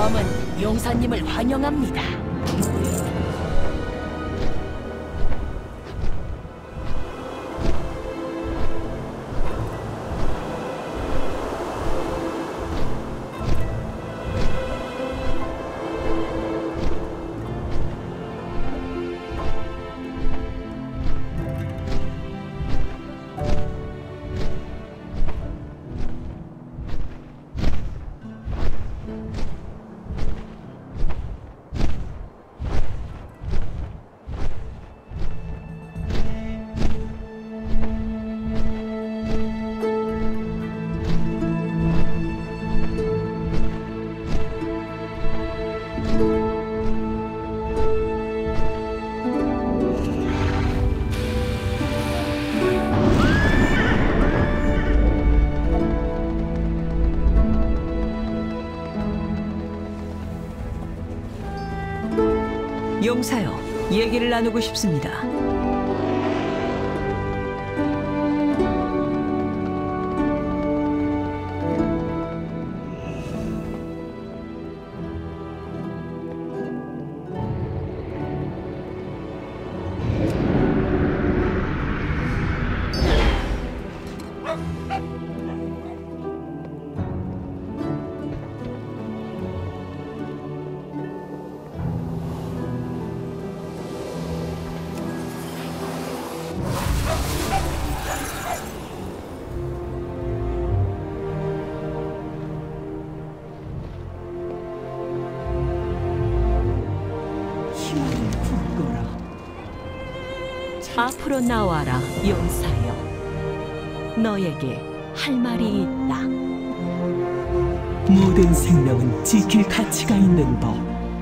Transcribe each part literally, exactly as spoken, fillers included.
검은 용사님을 환영합니다. 용사여, 얘기를 나누고 싶습니다. 앞으로 나와라, 용사여. 너에게 할 말이 있다. 모든 생명은 지킬 가치가 있는 법.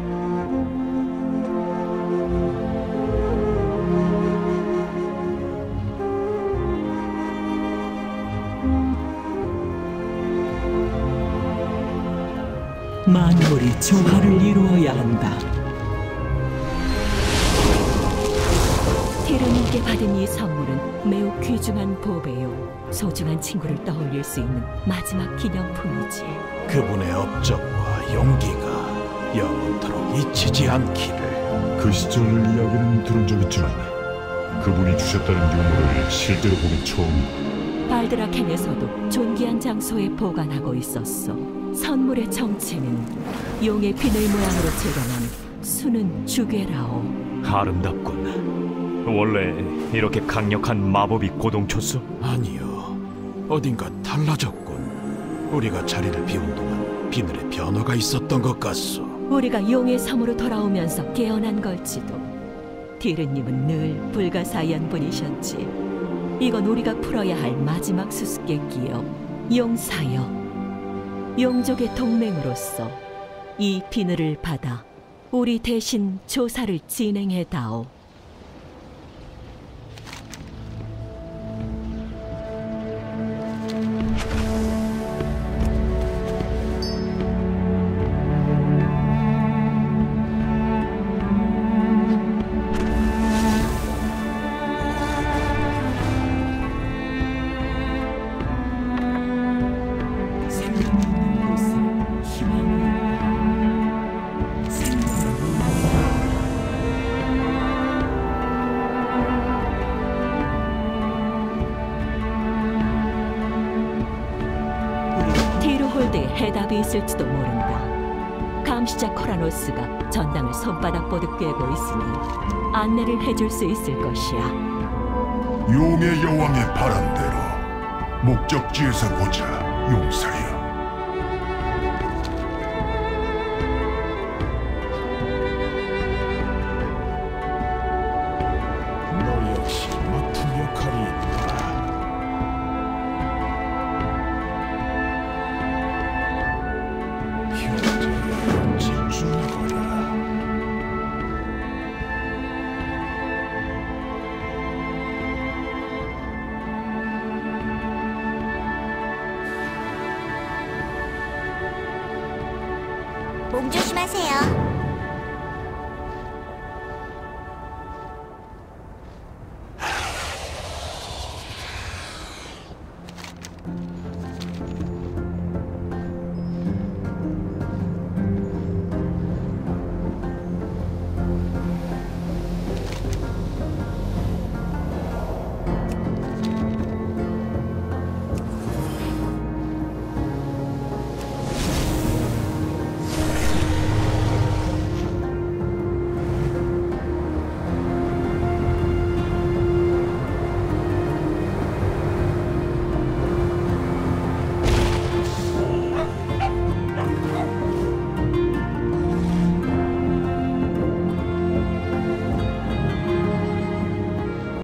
만물이 조화를 이루어야 한다. 티르님께 받은 이 선물은 매우 귀중한 보배요, 소중한 친구를 떠올릴 수 있는 마지막 기념품이지. 그분의 업적과 용기가 영원토록 잊히지 않기를. 그 시절 이야기는 들은 적 있지만 그분이 주셨다는 유물을 실제로 보긴 처음이다. 발드라켄에서도 존귀한 장소에 보관하고 있었어. 선물의 정체는 용의 비늘 모양으로 재련한 수는 주괴라오. 아름답군. 원래 이렇게 강력한 마법이 고동쳤어? 아니요, 어딘가 달라졌군. 우리가 자리를 비운 동안 비늘에 변화가 있었던 것 같소. 우리가 용의 섬으로 돌아오면서 깨어난 걸지도. 디르님은 늘 불가사의한 분이셨지. 이건 우리가 풀어야 할 마지막 수수께끼요, 용사여. 용족의 동맹으로서 이 비늘을 받아 우리 대신 조사를 진행해다오. 해답이 있을지도 모른다. 감시자 코라노스가 전당을 손바닥 보듯 꿰고 있으니 안내를 해줄 수 있을 것이야. 용의 여왕의 바람대로 목적지에서 보자, 용사여. 너 역시 맡은 역할이 있다. 현재에 집중하거라. 몸 조심하세요.